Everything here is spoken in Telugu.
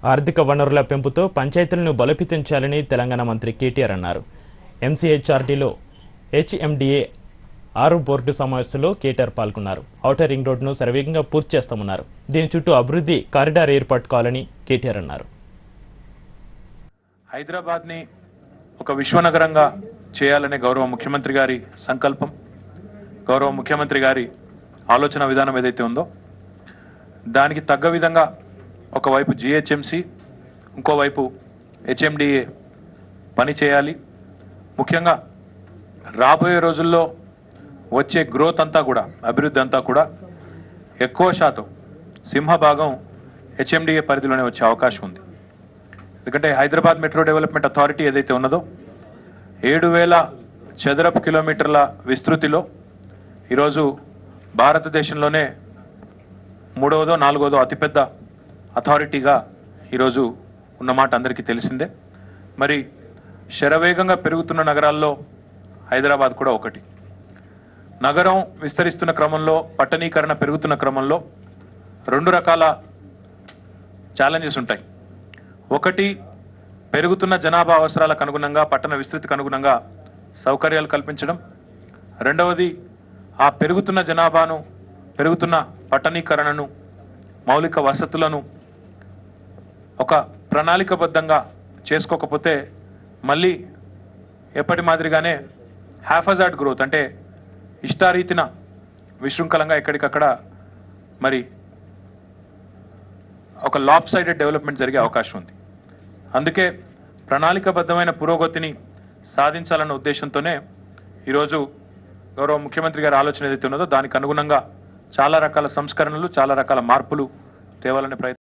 ఆర్థిక వనరుల పెంపుతో పంచాయతీలను బలోపేతం చేయాలని తెలంగాణ మంత్రి కేటీఆర్ అన్నారు. ఎంసీహెచ్ఆర్డీలో హెచ్ఎండిఏ 6 బోర్డు సమావేశంలో కేటీఆర్ పాల్గొన్నారు. ఔటర్ రింగ్ రోడ్డును శరవేగంగా పూర్తి చేస్తామన్నారు. దీని చుట్టూ అభివృద్ధి కారిడార్ ఏర్పాటు కావాలని కేటీఆర్ అన్నారు. హైదరాబాద్ని ఒక విశ్వనగరంగా చేయాలనే గౌరవ ముఖ్యమంత్రి గారి సంకల్పం, గౌరవ ముఖ్యమంత్రి గారి ఆలోచన విధానం ఏదైతే ఉందో దానికి తగ్గ విధంగా ఒకవైపు జిహెచ్ఎంసి, ఇంకోవైపు హెచ్ఎండిఏ పని చేయాలి. ముఖ్యంగా రాబోయే రోజుల్లో వచ్చే గ్రోత్ అంతా కూడా, అభివృద్ధి అంతా కూడా ఎక్కువ శాతం సింహభాగం హెచ్ఎండిఏ పరిధిలోనే వచ్చే అవకాశం ఉంది. ఎందుకంటే హైదరాబాద్ మెట్రో డెవలప్మెంట్ అథారిటీ ఏదైతే ఉన్నదో 7,000 చదరపు కిలోమీటర్ల విస్తృతిలో ఈరోజు భారతదేశంలోనే 3వదో 4వదో అతిపెద్ద అథారిటీగా ఈరోజు ఉన్నమాట అందరికీ తెలిసిందే. మరి శరవేగంగా పెరుగుతున్న నగరాల్లో హైదరాబాద్ కూడా ఒకటి. నగరం విస్తరిస్తున్న క్రమంలో, పట్టణీకరణ పెరుగుతున్న క్రమంలో 2 రకాల ఛాలెంజెస్ ఉంటాయి. ఒకటి, పెరుగుతున్న జనాభా అవసరాలకు అనుగుణంగా, పట్టణ విస్తృతికి అనుగుణంగా సౌకర్యాలు కల్పించడం. రెండవది, ఆ పెరుగుతున్న జనాభాను, పెరుగుతున్న పట్టణీకరణను, మౌలిక వసతులను ఒక ప్రణాళికబద్ధంగా చేసుకోకపోతే మళ్ళీ ఎప్పటి మాదిరిగానే హ్యాఫజార్డ్ గ్రోత్, అంటే ఇష్టారీతిన విశృంఖలంగా ఎక్కడికక్కడ మరి ఒక లాప్ సైడెడ్ డెవలప్మెంట్ జరిగే అవకాశం ఉంది. అందుకే ప్రణాళికబద్ధమైన పురోగతిని సాధించాలన్న ఉద్దేశంతోనే ఈరోజు గౌరవ ముఖ్యమంత్రి గారి ఆలోచన ఏదైతే ఉన్నదో దానికి అనుగుణంగా చాలా రకాల సంస్కరణలు, చాలా రకాల మార్పులు తేవాలనే ప్రయత్నం